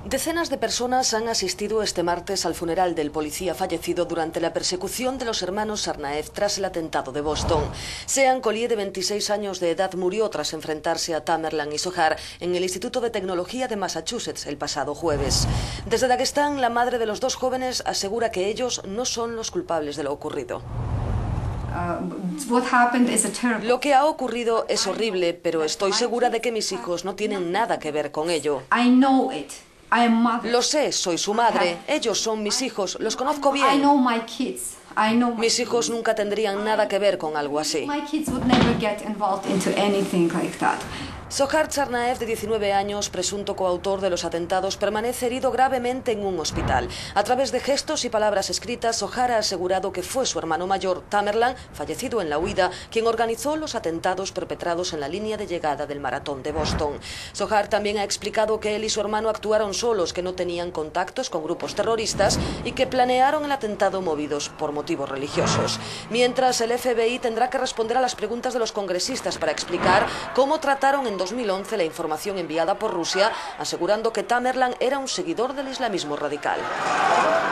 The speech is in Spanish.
Decenas de personas han asistido este martes al funeral del policía fallecido durante la persecución de los hermanos Tsarnaev tras el atentado de Boston. Sean Collier, de 26 años de edad, murió tras enfrentarse a Tamerlan y Zohar en el Instituto de Tecnología de Massachusetts el pasado jueves. Desde Daguestán, la madre de los dos jóvenes asegura que ellos no son los culpables de lo ocurrido. Lo que ha ocurrido es horrible, pero estoy segura de que mis hijos no tienen nada que ver con ello. Lo sé, soy su madre. Ellos son mis hijos, los conozco bien. Mis hijos nunca tendrían nada que ver con algo así. Zohar Tsarnaev, de 19 años, presunto coautor de los atentados, permanece herido gravemente en un hospital. A través de gestos y palabras escritas, Zohar ha asegurado que fue su hermano mayor, Tamerlan, fallecido en la huida, quien organizó los atentados perpetrados en la línea de llegada del maratón de Boston. Zohar también ha explicado que él y su hermano actuaron solos, que no tenían contactos con grupos terroristas y que planearon el atentado movidos por motivos religiosos. Mientras, el FBI tendrá que responder a las preguntas de los congresistas para explicar cómo trataron en 2011 la información enviada por Rusia, asegurando que Tamerlan era un seguidor del islamismo radical.